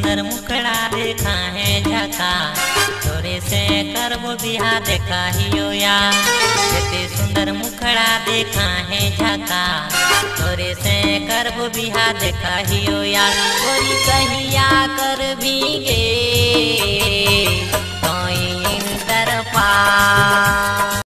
सुंदर मुखड़ा देखा है झका, तोरे से करबो बिहा देखा हियो यार। केते सुंदर मुखड़ा देखा है झका, तोरे से करबो बिहा देखा हियो यार। गोरी कहिया